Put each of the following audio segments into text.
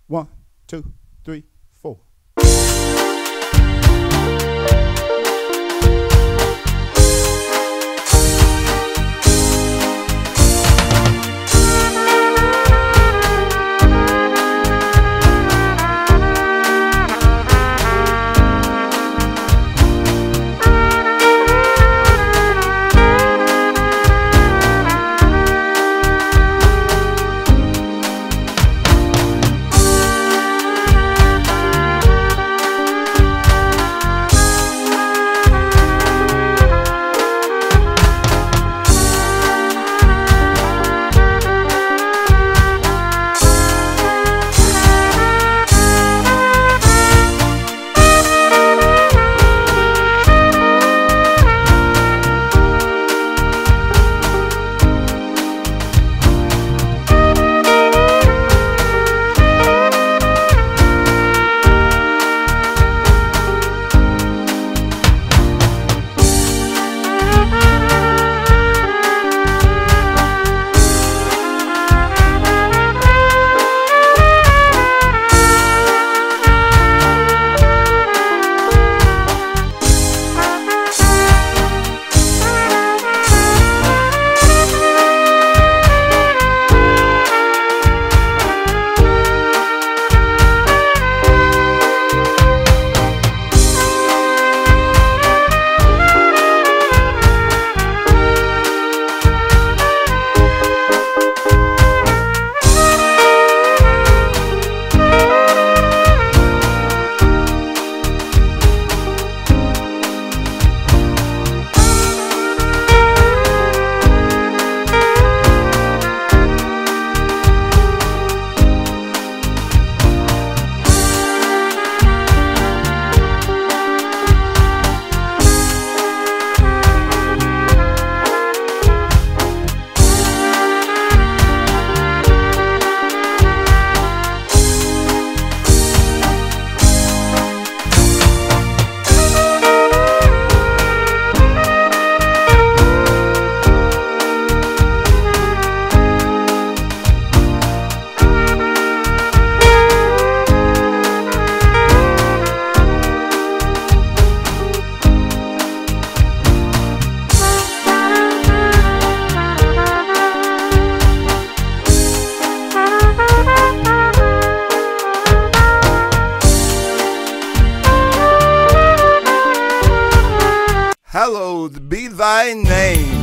1, 2, 3, 4. Hallowed be thy name.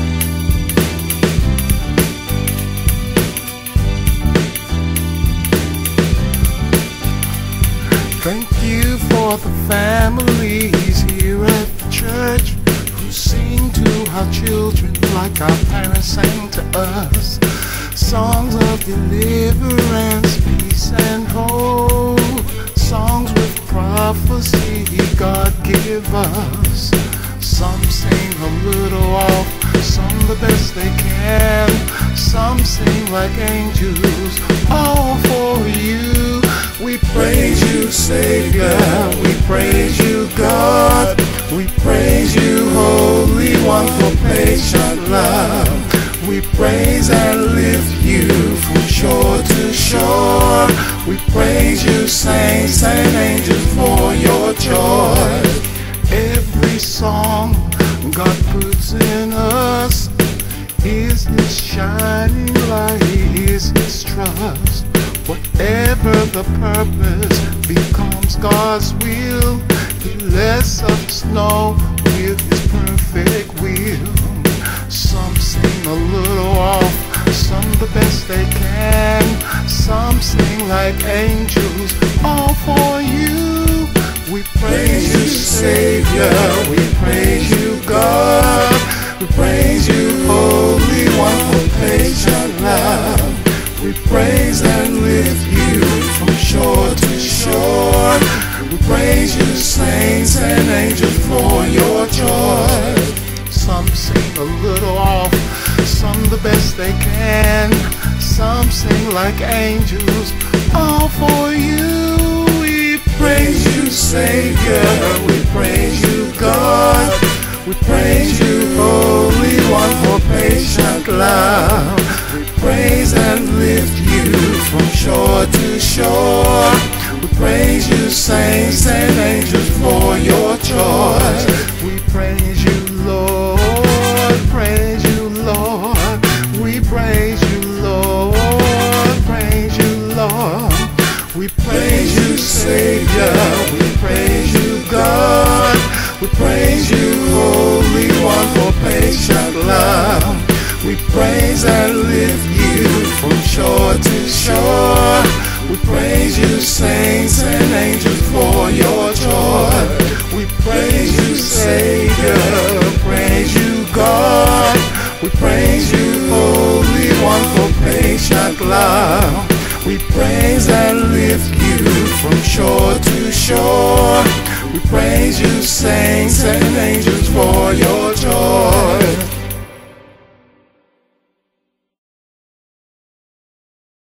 Thank you for the families here at the church who sing to our children like our parents sang to us. Songs of deliverance, peace and hope. Songs with prophecy God give us. Some sing a little off, some the best they can. Some sing like angels, all for you. We praise you, Savior, we praise you, God. We praise you, Holy One, for patient love. We praise and lift you from shore to shore. We praise you, saints and angels, for your joy. Every song God puts in us is His shining light, is His trust. Whatever the purpose becomes God's will. He lets us know with His perfect will. Some sing a little off, some the best they can. Some sing like angels, all for you. We praise you, Savior, we praise you, God. We praise you, Holy One, for patient love. We praise and lift you from shore to shore. We praise you, saints and angels, for your joy. Some sing a little off, some the best they can. Some sing like angels, all for you. We praise you, Savior, we praise you, God. We praise you, Holy One, for patient love. We praise and lift you from shore to shore. We praise you, saints and angels, for your choice. We praise you, Lord. Praise you, Lord. We praise you, Lord. Praise you, Lord. We praise you, Savior. We praise you, God. We praise you, Holy One, for patient love. We praise and lift you from shore to shore. We praise you, saints and angels, for your joy. We praise you, Savior. Praise you, God. We praise you, Holy One, for patient love. We praise and lift you from shore to shore. We praise you, saints and angels, for your joy.